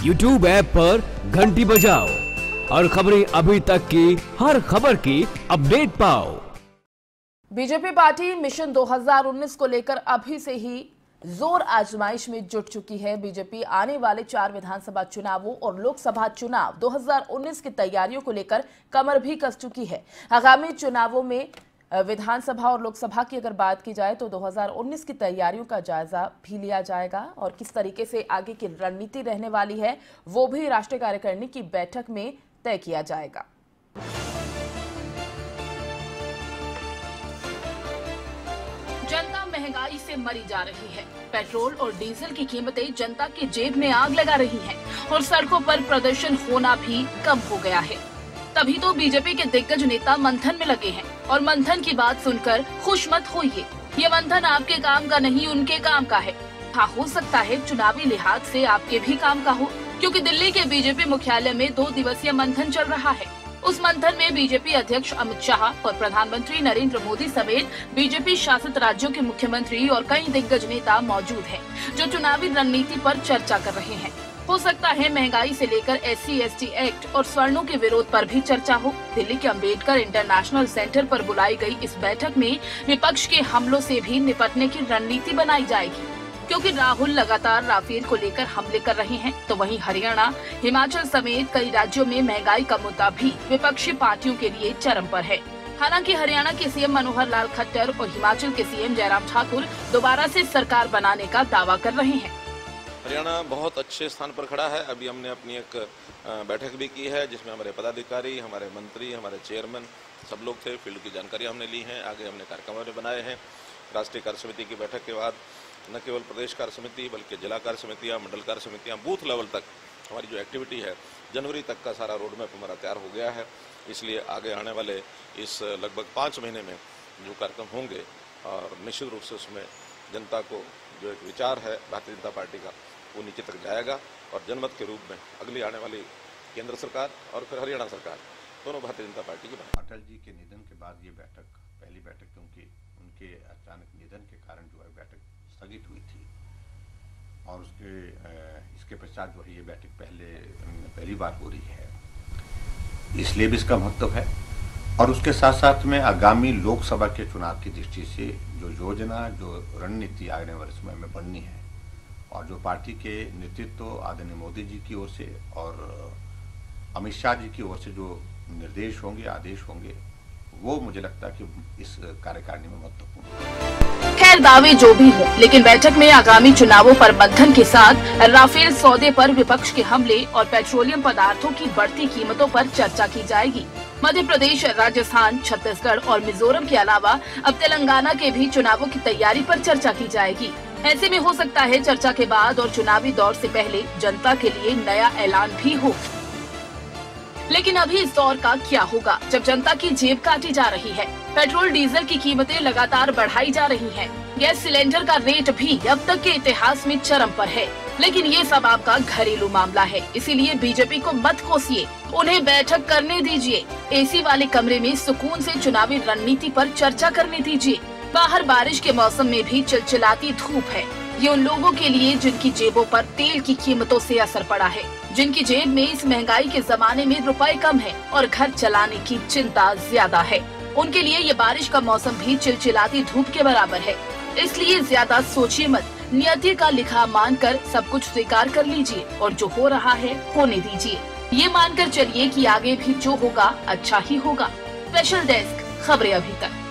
YouTube app पर घंटी बजाओ और खबरें अभी तक की हर खबर की अपडेट पाओ। बीजेपी पार्टी मिशन 2019 को लेकर अभी से ही जोर आजमाइश में जुट चुकी है। बीजेपी आने वाले 4 विधानसभा चुनावों और लोकसभा चुनाव 2019 की तैयारियों को लेकर कमर भी कस चुकी है। आगामी चुनावों में विधानसभा और लोकसभा की अगर बात की जाए तो 2019 की तैयारियों का जायजा भी लिया जाएगा और किस तरीके से आगे की रणनीति रहने वाली है वो भी राष्ट्रीय कार्यकारिणी की बैठक में तय किया जाएगा। जनता महंगाई से मरी जा रही है। पेट्रोल और डीजल की कीमतें जनता की जेब में आग लगा रही हैं और सड़कों पर प्रदर्शन होना भी कम हो गया है। तभी तो बीजेपी के दिग्गज नेता मंथन में लगे हैं और मंथन की बात सुनकर खुश मत होइए। ये मंथन आपके काम का नहीं, उनके काम का है। हाँ, हो सकता है चुनावी लिहाज से आपके भी काम का हो, क्योंकि दिल्ली के बीजेपी मुख्यालय में 2 दिवसीय मंथन चल रहा है। उस मंथन में बीजेपी अध्यक्ष अमित शाह और प्रधानमंत्री नरेंद्र मोदी समेत बीजेपी शासित राज्यों के मुख्यमंत्री और कई दिग्गज नेता मौजूद हैं, जो चुनावी रणनीति पर चर्चा कर रहे हैं। हो सकता है महंगाई से लेकर SC/ST एक्ट और स्वर्णों के विरोध पर भी चर्चा हो। दिल्ली के अंबेडकर इंटरनेशनल सेंटर पर बुलाई गई इस बैठक में विपक्ष के हमलों से भी निपटने की रणनीति बनाई जाएगी, क्योंकि राहुल लगातार राफेल को लेकर हमले कर रहे हैं, तो वहीं हरियाणा, हिमाचल समेत कई राज्यों में महंगाई का मुद्दा भी विपक्षी पार्टियों के लिए चरम पर है। हालांकि हरियाणा के सीएम मनोहर लाल खट्टर और हिमाचल के सीएम जयराम ठाकुर दोबारा से सरकार बनाने का दावा कर रहे हैं। हरियाणा बहुत अच्छे स्थान पर खड़ा है। अभी हमने अपनी एक बैठक भी की है, जिसमें हमारे पदाधिकारी, हमारे मंत्री, हमारे चेयरमैन सब लोग थे। फील्ड की जानकारी हमने ली है। आगे हमने कार्यक्रम बनाए हैं। राष्ट्रीय कार्य समिति की बैठक के बाद न केवल प्रदेश कार्य समिति बल्कि जिला कार्य समितियाँ, मंडल कार्य समितियाँ, बूथ लेवल तक हमारी जो एक्टिविटी है, जनवरी तक का सारा रोड मैप हमारा तैयार हो गया है। इसलिए आगे आने वाले इस लगभग 5 महीने में जो कार्यक्रम होंगे और निश्चित रूप से उसमें जनता को जो एक विचार है भारतीय जनता पार्टी का, वो नीचे तक जाएगा और जनमत के रूप में अगली आने वाली केंद्र सरकार और फिर हरियाणा सरकार दोनों भारतीय जनता पार्टी की बनेगी। अटल जी के निधन के बाद ये बैठक पहली बैठक, क्योंकि उनके अचानक निधन के कारण जो है बैठक स्थगित हुई थी और इसके पश्चात जो है ये बैठक पहली बार हो रही है, इसलिए भी इसका महत्व है। और उसके साथ साथ में आगामी लोकसभा के चुनाव की दृष्टि से जो योजना, जो रणनीति आने वाले समय में बननी है और जो पार्टी के नेतृत्व आदरणीय मोदी जी की ओर से और अमित शाह जी की ओर से जो निर्देश होंगे, आदेश होंगे, वो मुझे लगता है कि इस कार्यकारिणी में महत्वपूर्ण है। खैर, दावे जो भी हो, लेकिन बैठक में आगामी चुनावों पर मंथन के साथ राफेल सौदे पर विपक्ष के हमले और पेट्रोलियम पदार्थों की बढ़ती कीमतों पर चर्चा की जाएगी। मध्य प्रदेश, राजस्थान, छत्तीसगढ़ और मिजोरम के अलावा अब तेलंगाना के भी चुनावों की तैयारी पर चर्चा की जाएगी। ऐसे में हो सकता है चर्चा के बाद और चुनावी दौर से पहले जनता के लिए नया ऐलान भी हो। लेकिन अभी इस दौर का क्या होगा जब जनता की जेब काटी जा रही है? पेट्रोल डीजल की कीमतें लगातार बढ़ाई जा रही हैं। गैस सिलेंडर का रेट भी अब तक के इतिहास में चरम पर है। लेकिन ये सब आपका घरेलू मामला है, इसीलिए बीजेपी को मत कोसिए, उन्हें बैठक करने दीजिए। एसी वाले कमरे में सुकून से चुनावी रणनीति पर चर्चा करने दीजिए। बाहर बारिश के मौसम में भी चिलचिलाती धूप है। ये उन लोगों के लिए जिनकी जेबों पर तेल की कीमतों से असर पड़ा है, जिनकी जेब में इस महंगाई के जमाने में रुपए कम है और घर चलाने की चिंता ज्यादा है। उनके लिए ये बारिश का मौसम भी चिलचिलाती धूप के बराबर है। इसलिए ज्यादा सोचिए मत, नियति का लिखा मानकर सब कुछ स्वीकार कर लीजिए और जो हो रहा है होने दीजिए। ये मानकर चलिए कि आगे भी जो होगा अच्छा ही होगा। स्पेशल डेस्क, खबरें अभी तक।